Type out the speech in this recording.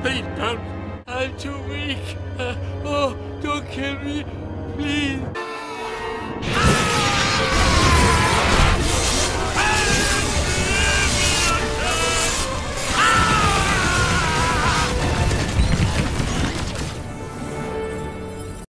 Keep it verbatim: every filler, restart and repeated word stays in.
Please don't. I'm too weak. Uh, oh, don't kill me. Please.